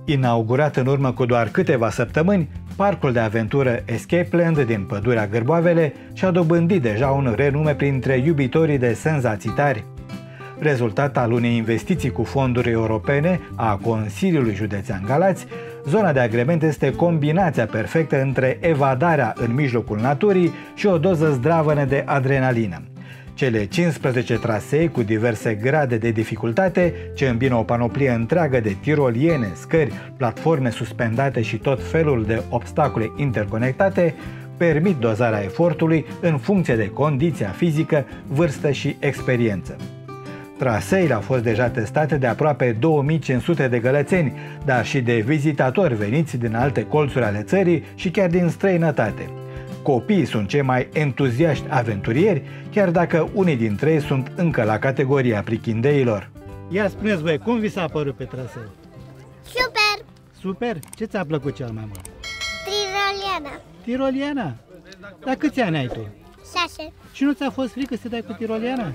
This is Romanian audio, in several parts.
Inaugurat în urmă cu doar câteva săptămâni, parcul de aventură Escapeland din Pădurea Gârboavele și-a dobândit deja un renume printre iubitorii de senzații tari. Rezultat al unei investiții cu fonduri europene a Consiliului Județean Galați, zona de agrement este combinația perfectă între evadarea în mijlocul naturii și o doză zdravănă de adrenalină. Cele 15 trasee cu diverse grade de dificultate, ce îmbină o panoplie întreagă de tiroliene, scări, platforme suspendate și tot felul de obstacole interconectate, permit dozarea efortului în funcție de condiția fizică, vârstă și experiență. Traseele au fost deja testate de aproape 2500 de gălățeni, dar și de vizitatori veniți din alte colțuri ale țării și chiar din străinătate. Copiii sunt cei mai entuziaști aventurieri, chiar dacă unii dintre ei sunt încă la categoria prichindeilor. Ia spuneți voi, cum vi s-a părut pe traseu? Super! Super? Ce ți-a plăcut cel mai mult? Tiroliana. Tiroliana? Dar câți ani ai tu? 6. Și nu ți-a fost frică să dai cu tiroliana?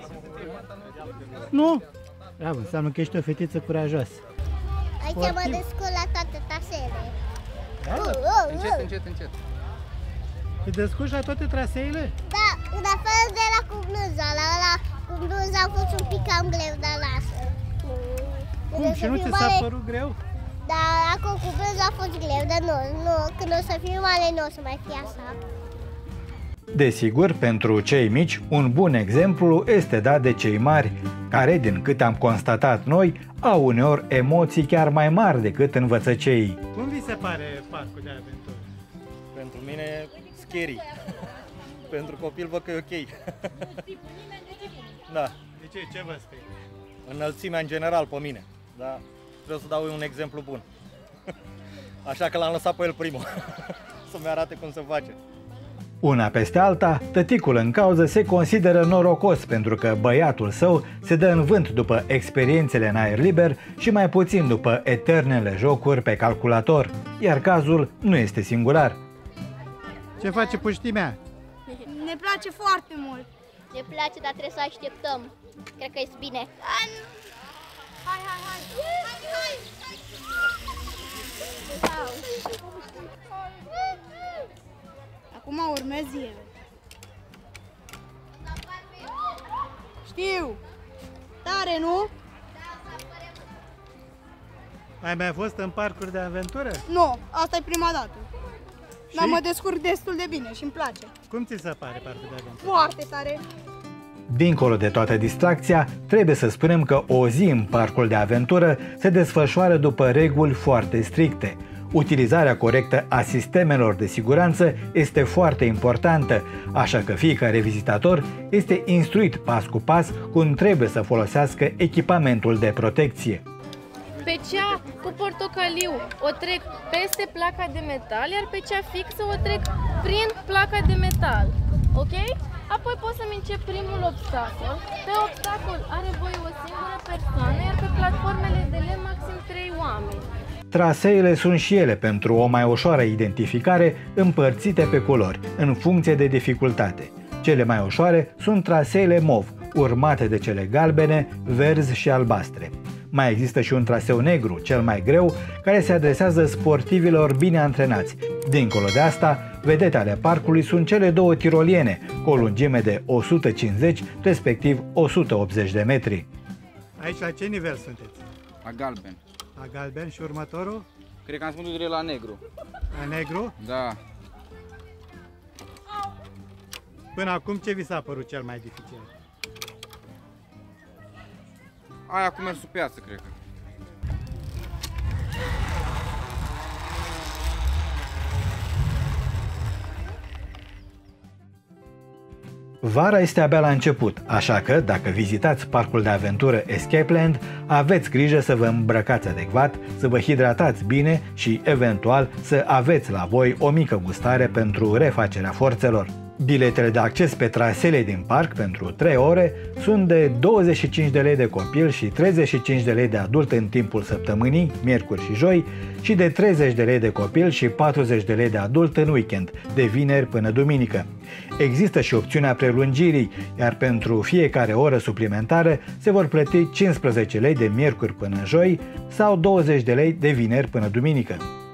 Nu? Bravo, înseamnă că ești o fetiță curajoasă. Aici mă descurc la toate traseele. Da? Încet. Te descurci la toate traseele? Da, în afară de la Cubnuza. La Cubnuza a fost un pic cam greu, dar lasă. Cum? Și nu ți s-a părut greu? Da, acum Cubnuza a fost greu, dar nu, când o să fiu mare nu o să mai fie așa. Desigur, pentru cei mici, un bun exemplu este dat de cei mari, care, din cât am constatat noi, au uneori emoții chiar mai mari decât învățăceii. Cum vi se pare parcul de aventură? Pentru mine, scary. Pentru copil văd că e ok. Da. De ce? Ce vă spui? Înălțimea în general pe mine. Da. Trebuie să dau un exemplu bun. Așa că l-am lăsat pe el primul. Să-mi arate cum se face. Una peste alta, tăticul în cauză se consideră norocos pentru că băiatul său se dă în vânt după experiențele în aer liber și mai puțin după eternele jocuri pe calculator, iar cazul nu este singular. Ce face puștimea? Ne place foarte mult. Ne place, dar trebuie să așteptăm. Cred că e bine. Hai. Acum urmez eu. Știu. Tare, nu? Ai mai fost în parcuri de aventură? Nu, asta e prima dată. Dar mă descurc destul de bine și îmi place. Cum ți se pare parcul de aventură? Foarte tare. Dincolo de toată distracția, trebuie să spunem că o zi în parcul de aventură se desfășoară după reguli foarte stricte. Utilizarea corectă a sistemelor de siguranță este foarte importantă, așa că fiecare vizitator este instruit pas cu pas cum trebuie să folosească echipamentul de protecție. Pe cea cu portocaliu o trec peste placa de metal, iar pe cea fixă o trec prin placa de metal. Ok? Apoi pot să-mi încep primul obstacol. Pe obstacol are voie o singură persoană, iar pe platformele de lemn maxim 3 oameni. Traseele sunt și ele pentru o mai ușoară identificare, împărțite pe culori, în funcție de dificultate. Cele mai ușoare sunt traseele mov, urmate de cele galbene, verzi și albastre. Mai există și un traseu negru, cel mai greu, care se adresează sportivilor bine antrenați. Dincolo de asta, vedete ale parcului sunt cele două tiroliene, cu o lungime de 150, respectiv 180 de metri. Aici la ce nivel sunteți? La galben. La galben și următorul? Cred că am spus direct la negru. La negru? Da. Până acum ce vi s-a părut cel mai dificil? Aia cu mersul pe piață, cred că. Vara este abia la început, așa că, dacă vizitați parcul de aventură Escapeland, aveți grijă să vă îmbrăcați adecvat, să vă hidratați bine și, eventual, să aveți la voi o mică gustare pentru refacerea forțelor. Biletele de acces pe traseele din parc pentru 3 ore sunt de 25 de lei de copil și 35 de lei de adult în timpul săptămânii, miercuri și joi, și de 30 de lei de copil și 40 de lei de adult în weekend, de vineri până duminică. Există și opțiunea prelungirii, iar pentru fiecare oră suplimentară se vor plăti 15 lei de miercuri până joi sau 20 de lei de vineri până duminică.